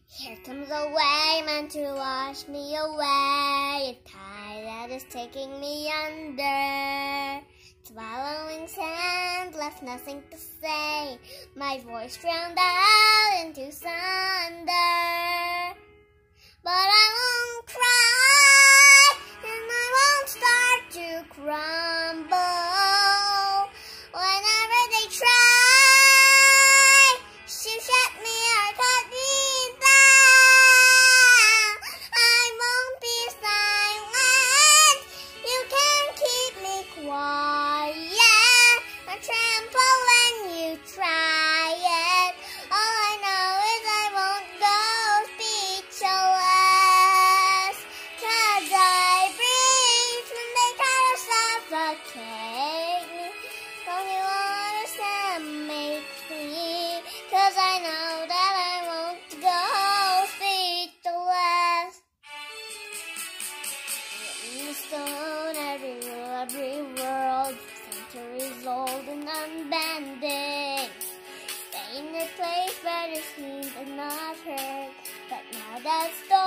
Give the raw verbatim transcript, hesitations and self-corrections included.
Here comes a wayman to wash me away, a tide that is taking me under. Swallowing sand left nothing to say, my voice drowned out into thunder. But I won't cry, and I won't start to crumble. Whenever they try to shut me or cut me down, I won't be silent. You can't keep me quiet or trample when you try it. All I know is I won't go speechless, 'cause I breathe when they try to suffocate me. Don't you understand? Make me, 'cause I know that I won't go speechless. Written in stone, every rule, every world, centuries old and unbending. Stay in a place where the screams are not heard, but now that stone